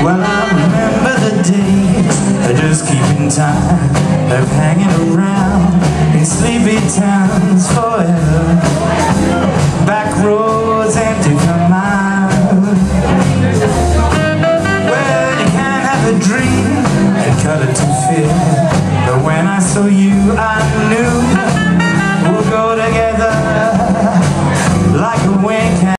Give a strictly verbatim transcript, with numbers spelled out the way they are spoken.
Well, I remember the days of just keeping time, of hanging around in sleepy town.